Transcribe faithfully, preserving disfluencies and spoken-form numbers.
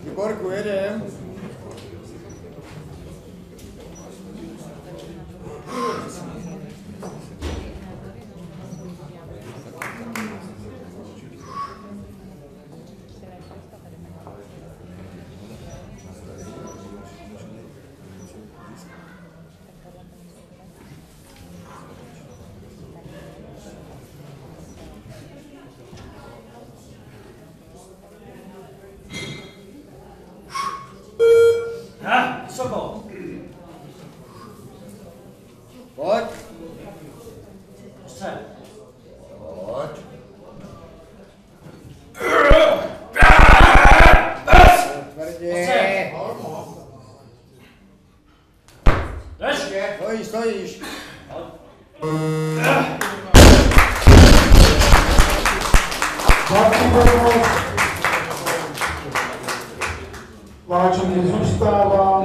Tiborku, jedem. Ha, vysoko. Pojď. Ostře. Pojď. Tvrdě. Jdeš? Stojíš, stojíš. Vážený zůstává